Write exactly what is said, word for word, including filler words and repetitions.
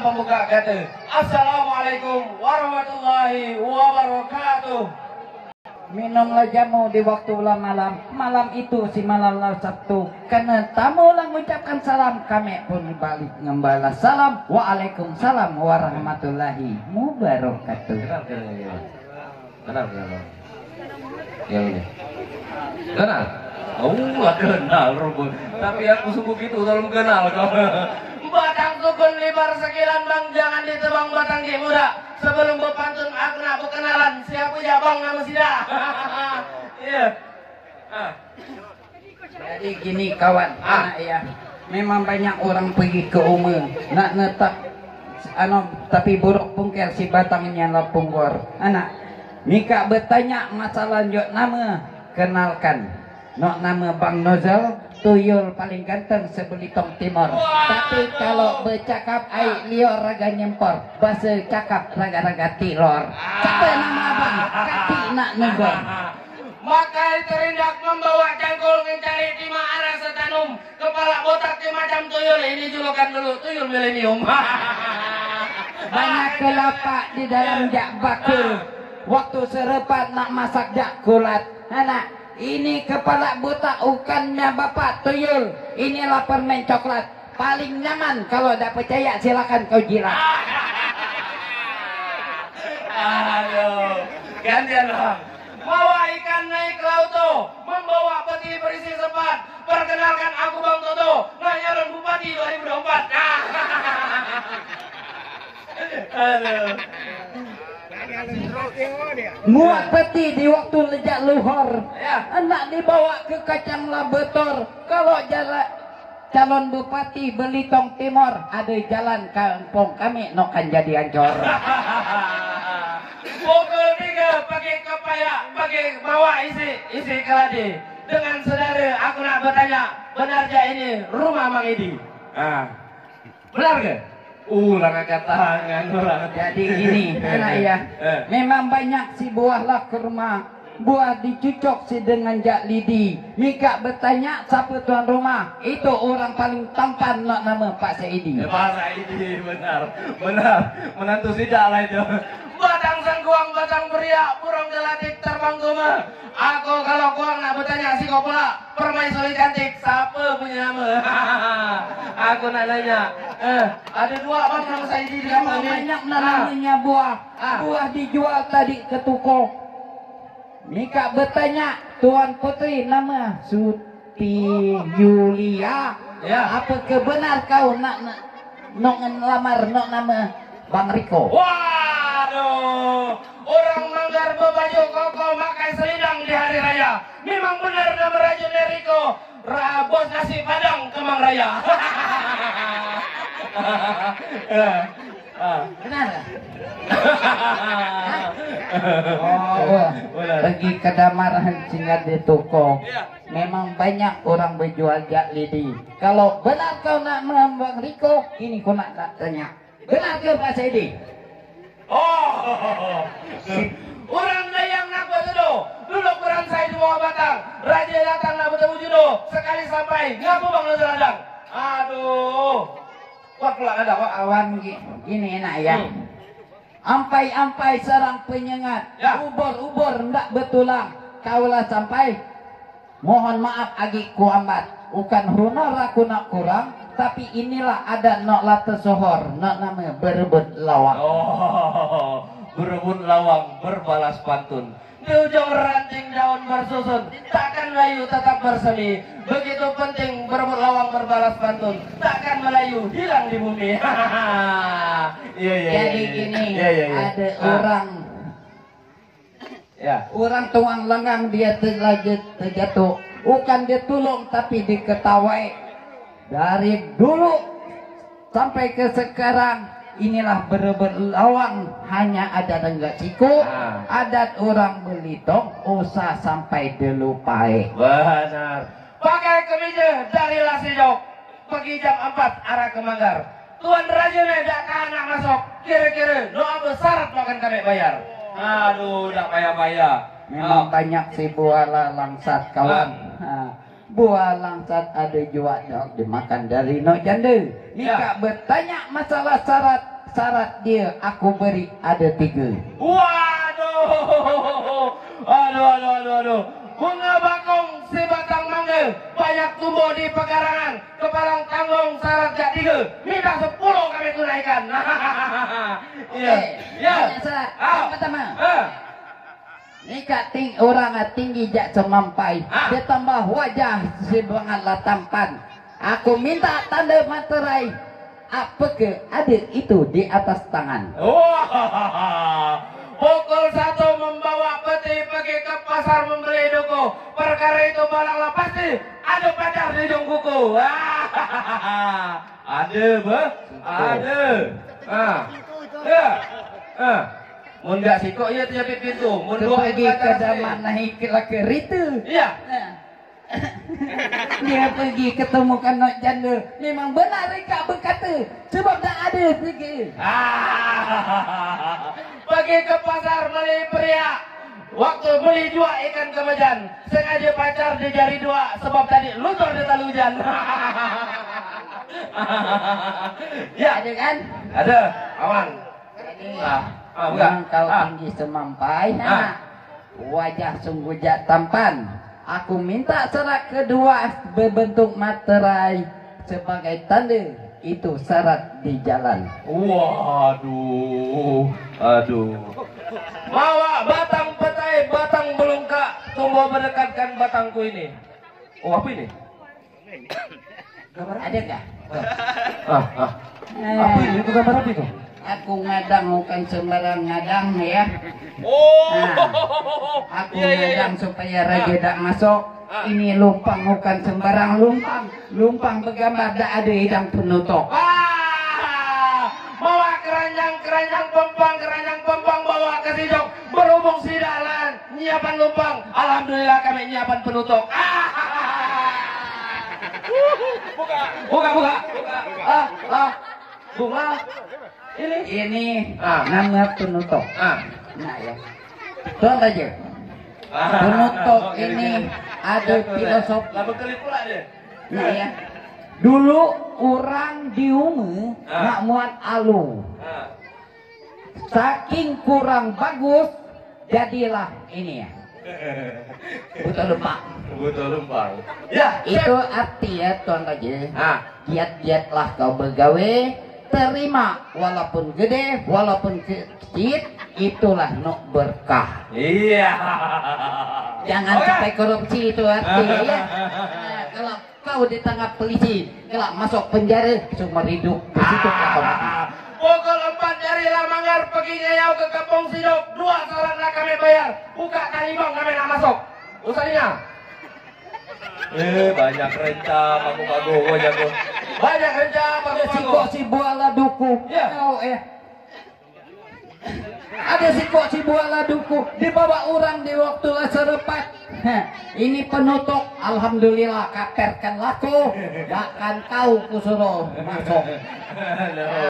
salam pembuka kata. Assalamualaikum warahmatullahi wabarakatuh. Minumlah jamu di waktu ulang malam. Malam itu si malam Sabtu. Karena tamu lang mengucapkan salam, kami pun balik membalas salam. Waalaikumsalam warahmatullahi wabarakatuh. Kenal, kenal, kenal. Kenal, kenal. Ya udah. Kenal? Oh, gak kenal, Ruben. Tapi aku suku gitu, tolong kenal kau. Batang sukun libar sekilan bang, jangan ditebang batang ki muda. Sebelum berpantun aku nak berkenalan, siapa ya bang nama sida. Iya. Jadi gini kawan, ah ya. Memang banyak orang pergi ke umur nak netak anu tapi buruk pungker si batangnya lapung gor. Anak Mika bertanya masalah jok nama, kenalkan. Nok nama Bang Nozel, tuyul paling ganteng sebelitong timur. Tapi kalau bercakap ai lior raga nyempor, bahasa cakap raga-raga tilor. Siapa nama abang? Kaki nak negor. Maka terindak membawa cangkul mencari timah arah setanum. Kepala botak macam tuyul, ini julukan dulu tuyul milenium. Banyak kelapa di dalam jak bakul. Waktu serepat nak masak jak kulat. Anak ini kepala botak ukannya bapak tuyul. Inilah permen coklat paling nyaman. Kalau tidak percaya silakan kau jilat. Aduh, gantian bang. Bawa ikan naik ke laut tuh, membawa peti berisi sepat. Perkenalkan aku Bang Toto, nyalon Bupati dua ribu dua puluh empat. Aduh. Muat peti di waktu lejak luhur, Ya. anak dibawa ke kacang labetor. Kalau jalan calon bupati Belitung Timur, ada jalan kampung kami nokan jadi ancor. Pukul tiga pakai kepaya, pakai bawa isi isi keladi. Dengan saudara aku nak bertanya, benarnya ini rumah Mang Edi? Ah, benar ke? Uh, langkah tangan orang. Jadi gini, anak ya, memang banyak si buah lah ke rumah. Buah dicucok si dengan jak lidi. Mika bertanya siapa tuan rumah. Itu orang paling tampan nak nama Pak Saidi. Eh, Pak Saidi benar, benar. Menantu sidak lah itu. Batang sengkuang, batang beria, burung gelatik terbang gema. Aku kalau kuang nak bertanya si kau pula permaisuri cantik, siapa punya nama? Aku nak nanya, eh ada dua bang nama Saidi di kamar ni. Banyak namanya buah. Ah. Buah dijual tadi ke toko. Mika bertanya, Tuan Putri nama Suti Yulia. Ya. Apa kebenar kau nak nak nak ngelamar nak nama Bang Riko? Waduh, orang Manggar berbaju koko makan selidang di hari raya. Memang benar nama Raja Neriko, rabos nasi padang Kemang Raya. Benar nggak? Oh, pergi ke damarahan singgah di toko. Memang banyak orang berjual jak lidi. Kalau benar kau nak menambang Riko, ini kau nak nak tanya. Benar ke Pak Saidi? Oh, orang Dayang nak berjodoh, duduk beransai di bawah batang. Raja datang nak bertemu jodoh, sekali sampai ngapu bang Raja ladang. Aduh, kuat pula ada Kau awan gini enak ya. Ampai-ampai serang penyengat, Ya. ubur-ubur ndak betulang. Kaulah sampai, mohon maaf agi kuambat. Bukan honor aku nak kurang, tapi inilah ada nak lata sohor, nak nama berebut lawang. Oh, berebut lawang berbalas pantun. Di ujung ranting daun bersusun, takkan layu tetap bersemi. Begitu penting berebut lawang berbalas pantun, takkan Melayu hilang di bumi. Iya iya. Jadi gini, Iya, iya, iya. ada Ah. orang, Ya. orang tuang lengang dia terjatuh, terjatuh. Bukan dia tulung tapi diketawai. Dari dulu sampai ke sekarang, inilah berebut lawang hanya ada renggak siku. Ah. Adat orang Belitung usah sampai dilupai. Benar. Pakai kemeja dari Lasijok, pergi jam empat arah ke Manggar. Tuan Raja tidak anak masuk. Kira-kira no apa syarat makan kami bayar? Aduh, tidak payah-payah. Memang Ah. banyak si buah langsat kawan. Ha. Buah langsat ada juga dok dimakan dari no janda. Mika Ya. bertanya masalah syarat. syarat dia aku beri ada tiga. Waduh, aduh, aduh, aduh, aduh. Bunga bakung si batang mangga banyak tumbuh di pekarangan. Kepalang tanggung syarat jak tiga. Minta sepuluh kami tunaikan. Iya, iya. Syarat Ah. yang pertama. Ah. Nikah ting orang tinggi jak semampai, Ah. dia tambah wajah sebangatlah tampan. Aku minta tanda materai. Apa ke ada itu di atas tangan? Wah, pukul satu membawa peti pergi ke pasar membeli duku. Perkara itu balanglah pasti ada pacar di ujung kuku. Ada, bah? Ada. Ah, ya, ah. Mun gak sikok iya terjepit pintu. Mun Itu dua pergi itu ke pacar zaman naik ke kereta. Iya. Dia pergi ketemu kanak janda. Memang benar mereka berkata sebab tak ada pergi. Ah, pergi ke pasar beli periak. Waktu beli dua ikan kemejan, sengaja pacar di jari dua sebab tadi luntur di talu hujan. Ya, Ada kan? ada. Aman. Jadi, Ah, ah, buka. memang kau Ah. tinggi semampai. Ah. Nah, wajah sungguh jak tampan. Aku minta syarat kedua berbentuk materai sebagai tanda itu syarat di jalan. Waduh, aduh. Bawa batang petai, batang belungkak, tumbuh mendekatkan batangku ini. Oh, apa ini? Ada kah? Ah, ah. Apa ini? Itu gambar apa itu? Aku ngadang bukan sembarang ngadang ya. Oh, Nah, aku iya, iya, iya. ngadang supaya raja tak masuk. Ah. Ini lumpang bukan sembarang lumpang. Lumpang bergambar tak ada hidang penutup. Wah, bawa keranjang-keranjang pempang, keranjang pempang bawa ke sijok, berhubung si dalan, nyiapan lumpang. Alhamdulillah kami nyiapan penutup. Ah, buka, buka, buka, buka. Ah, ah, bunga. Ini, Ini Ah. nama penutup. ah, Nah ya. Tuan Raja, penutup ini ada filosofi. Lama kali pula dia. Nah ya. Dulu orang di Ume Ah. nak muat alu. Ah. Saking kurang bagus, jadilah ini ya. Betul lupa. Betul lumpang. Ya, Itu arti ya Tuan Raja. Ah, Giat-giatlah kau bergawe, terima walaupun gede, walaupun kecil, itulah nuk berkah. iya. Jangan Oke. sampai korupsi itu artinya ya. Nah, kalau kau ditangkap polisi, kalau masuk penjara seumur hidup, di situ kau mati. Ah, pukul empat jarilah manggar pergi ngeyau ke kampung Sidok. Dua saranlah kami bayar. Buka talibang kami nak masuk. Usahanya. Eh, banyak rencana aku bago gua jago. Banyak rencana aku Ada si bago. kok si buala duku. Ya. Oh, eh. Ada si kok si buala duku dibawa orang di waktu laserepat. Heh, ini penutup. Alhamdulillah kaperkan laku. Bahkan kau kusuruh masuk.